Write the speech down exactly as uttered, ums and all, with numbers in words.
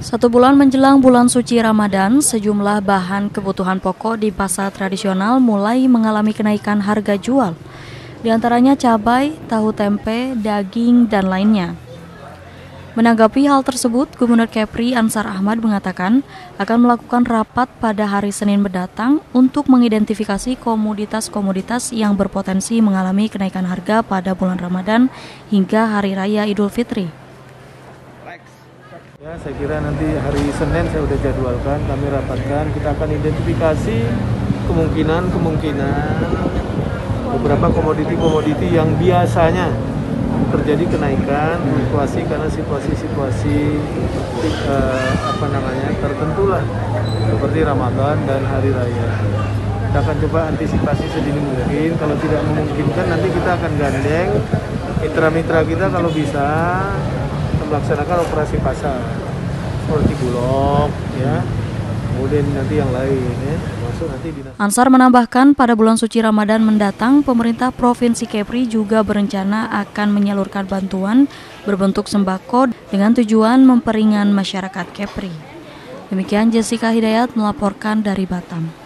Satu bulan menjelang bulan suci Ramadan, sejumlah bahan kebutuhan pokok di pasar tradisional mulai mengalami kenaikan harga jual. Di antaranya cabai, tahu tempe, daging, dan lainnya. Menanggapi hal tersebut, Gubernur Kepri Ansar Ahmad mengatakan akan melakukan rapat pada hari Senin mendatang untuk mengidentifikasi komoditas-komoditas yang berpotensi mengalami kenaikan harga pada bulan Ramadan hingga Hari Raya Idul Fitri. Ya, saya kira nanti hari Senin saya sudah jadwalkan, kami rapatkan, kita akan identifikasi kemungkinan-kemungkinan beberapa komoditi-komoditi yang biasanya terjadi kenaikan fluktuasi karena situasi-situasi eh, apa namanya tertentu lah, seperti Ramadan dan Hari Raya. Kita akan coba antisipasi sedini mungkin, kalau tidak memungkinkan nanti kita akan gandeng mitra-mitra kita kalau bisa melaksanakan operasi pasar seperti Bulog, ya, kemudian nanti yang lain, ya, masuk nanti dinas. Ansar menambahkan pada bulan suci Ramadan mendatang, pemerintah Provinsi Kepri juga berencana akan menyalurkan bantuan berbentuk sembako dengan tujuan memperingan masyarakat Kepri. Demikian Jessica Hidayat melaporkan dari Batam.